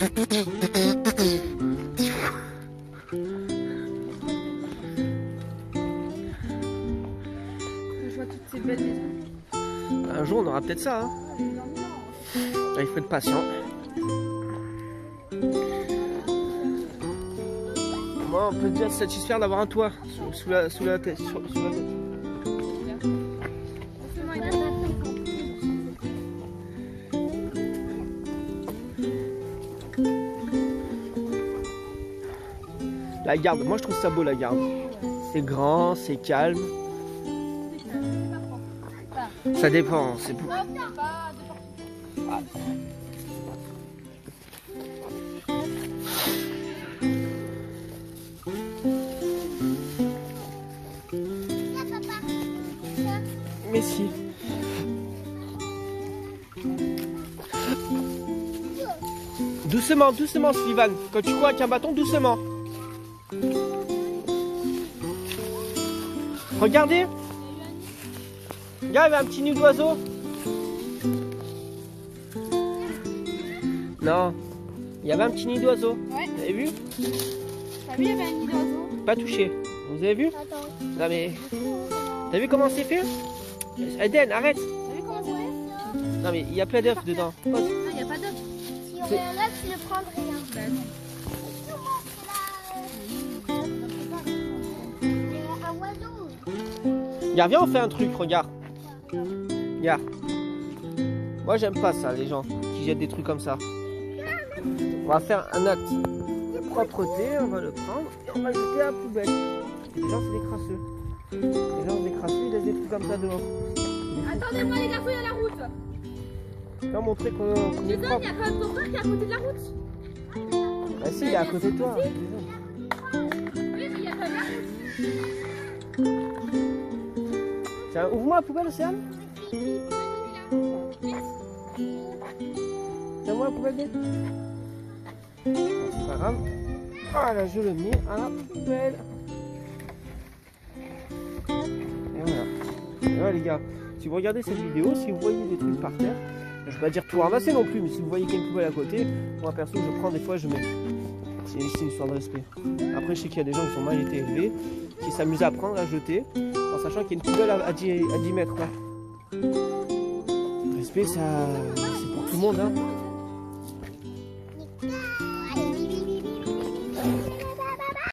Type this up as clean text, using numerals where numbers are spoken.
Je vois toutes ces belles maisons. Un jour on aura peut-être ça. Hein. Ah, il faut être patient. Moi on peut déjà se satisfaire d'avoir un toit sous la tête. Sous la tête. La garde, moi je trouve ça beau la garde. C'est grand, c'est calme. Ça dépend, c'est beau. Ah. Mais si. Doucement, doucement Sullivan. Quand tu cours avec un bâton, doucement. Regardez. Regarde, il y avait un petit nid d'oiseau. Non. Il y avait un petit nid d'oiseau. Ouais. Vous avez vu? T'as vu, il y avait un nid d'oiseau. Pas touché. Vous avez vu? Attends. Non mais... T'as vu comment c'est fait? Eden, arrête. T'as vu comment c'est fait? Non mais il y a plein d'œufs dedans. Pose. Non, il n'y a pas d'œuf. Si on est là, tu le prendrais. Hein. Bah non. Un oiseau. Regarde, viens on fait un truc, regarde. Regarde. Moi j'aime pas ça, les gens qui jettent des trucs comme ça. On va faire un acte de propreté, on va le prendre et on va le jeter à la poubelle. Les gens c'est des crasseux. Les gens des crasseux, ils laissent des trucs comme ça dehors. Attendez-moi les garçons, il y a la route. Viens montrer qu'on est Les hommes, propre. il y a quand même ton frère qui est à côté de la route. Ah si, il est à côté de toi. Oui, mais il y a quand même la route. Tiens, ouvre-moi la poubelle, Océane. Tiens-moi la poubelle, vite. Bon, c'est pas grave. Voilà, je le mets à la poubelle. Et voilà. Et voilà les gars, si vous regardez cette vidéo, si vous voyez des trucs par terre, je vais pas dire tout ramasser non plus, mais si vous voyez qu'il y a une poubelle à côté, moi perso je prends des fois, je mets. C'est une histoire de respect. Après je sais qu'il y a des gens qui sont mal été élevés, qui s'amusent à prendre, à jeter, en sachant qu'il y a une poubelle à 10 mètres là. Le respect ça, c'est pour tout le monde hein.